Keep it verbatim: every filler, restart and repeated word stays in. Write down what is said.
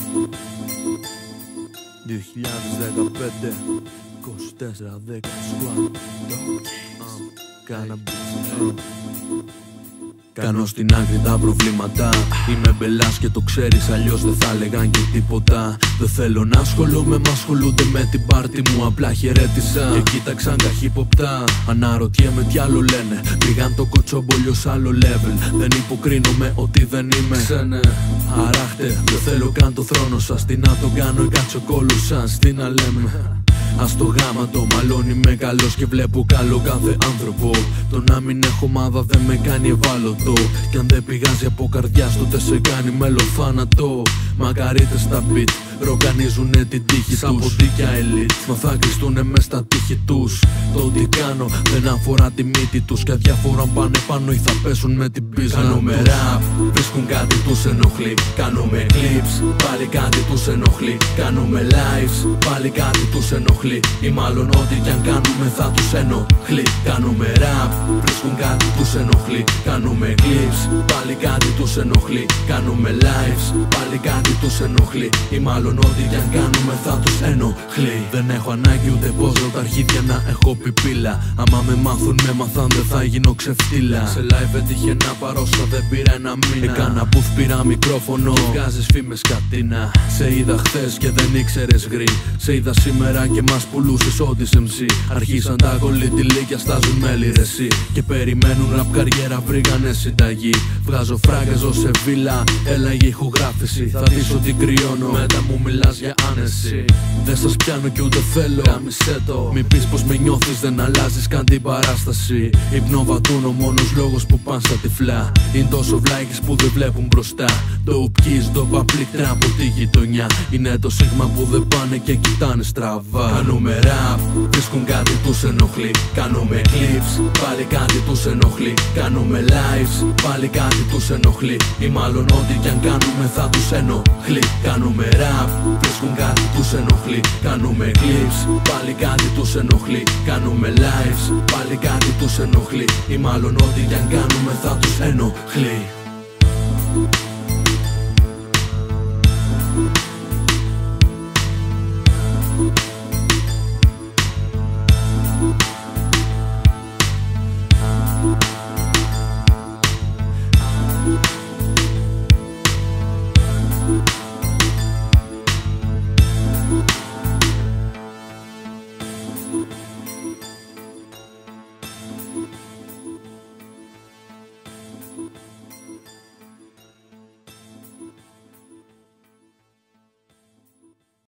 δύο χιλιάδες δεκαπέντε είκοσι τέσσερα δέκα Squad. Cannabis. Κάνω στην άκρη τα προβλήματα. Είμαι μπελάς και το ξέρεις, αλλιώς δεν θα έλεγαν και τίποτα. Δεν θέλω να ασχολούμαι, μ' ασχολούνται με την πάρτι μου. Απλά χαιρέτησα και κοίταξαν καχύποπτα. Αναρωτιέμαι τι άλλο λένε. Πήγαν το κοτσόμπολιο σ' άλλο level. Δεν υποκρίνομαι ότι δεν είμαι ξένε. Αράχτε, δεν θέλω καν το θρόνο σας. Τι να τον κάνω, οι κατσοκόλους σας, τι να λέμε. Ας το γάμα το μαλώνει, είμαι καλός και βλέπω καλό κάθε άνθρωπο. Το να μην έχω ομάδα δεν με κάνει ευάλωτο. Κι αν δεν πηγάζει από καρδιάς τότε σε κάνει μελοφάνατο. Μακαρίτες στα beat ροκανίζουνε την τύχη τους. Σαν ποντίκια elite, μα θα κρυστούνε μες στα τύχη τους. Το τι κάνω δεν αφορά τη μύτη τους. Κι αδιάφορα αν πάνε πάνω ή θα πέσουν με την πίσνα. Κάνουμε rap, βρίσκουν κάτι τους ενοχλεί. Κάνουμε clips, πάλι κάτι τους ενοχλεί. Κάνουμε lives, πάλι κάτι τους ενοχλεί. Ή μάλλον ό,τι κι αν κάνουμε θα τους ενοχλεί. Κάνουμε rap, βρίσκουν κάτι τους ενοχλεί. Κάνουμε clips, πάλι κάτι τους ενοχλεί. Κάνουμε lives, πάλι κάτι τους ενοχλεί. Ή μάλλον ό,τι κι αν κάνουμε θα τους ενοχλεί. Δεν έχω ανάγκη ούτε πόζω τα αρχίδια να έχω πιπίλα. Άμα με μάθουν με μαθάν δεν θα γίνω ξεφτύλα. Σε live έτυχε να παρώσω, δεν πήρα ένα μήνα. Έκανα booth, πήρα μικρόφωνο και βγάζεις φήμες κατίνα. Σε είδα χθες και δεν ήξερες γρή. Σε είδα σήμερα και μας πουλούσες ό,τι σε εμ σι. Αρχίσαν τα κολλητηλίκια, στάζουν με λιρεσί. Και περιμένουν ραπ καριέρα, βρήκανε συνταγή. Βγάζω φράγκα, ζω σε βίλα, έλαγε ηχογράφηση. Θα δεις ότι κρυώνω, μετά μου μιλάς για άνεση. Δεν σας πιάνω κι ούτε θέλω, γάμισέ το. Μην πεις πως με νιώθεις, δεν αλλάζεις καν την παράσταση. Υπνοβατούν ο μόνος λόγος που πάνε στα τυφλά. Είναι τόσο βλάκες που δεν βλέπουν μπροστά. Το ουπκίζ, το παπλήκτρα από τη γειτονιά. Είναι το σίγμα που δεν πάνε και κοιτάνε στραβά. Κάνουμε rap, βρίσκουν κάτι τους ενοχλεί. Κάνουμε clips, πάλι κάτι τους ενοχλεί. Κάνουμε lives, πάλι κάτι τους ενοχλεί. Ή μάλλον ό,τι κι αν κάνουμε θα τους ενοχλεί. Κάνουμε rap, βρίσκουν κάτι τους ενοχλεί. Κάνουμε clips, πάλι κάτι τους ενοχλεί. Κάνουμε lives, πάλι κάτι τους ενοχλεί. Ή μάλλον ό,τι κι αν κάνουμε θα τους ενοχλεί.